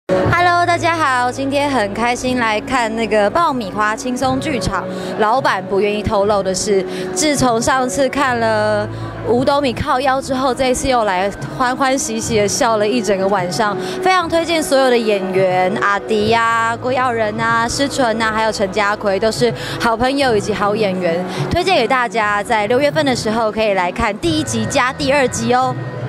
Hello， 大家好，今天很开心来看那个爆米花轻松剧场。老板不愿意透露的是，自从上次看了五斗米靠腰之后，这一次又来欢欢喜喜的笑了一整个晚上。非常推荐所有的演员阿迪呀、郭耀仁啊、施纯啊，还有陈家奎，都是好朋友以及好演员，推荐给大家。在6月份的时候可以来看第1集加第2集哦。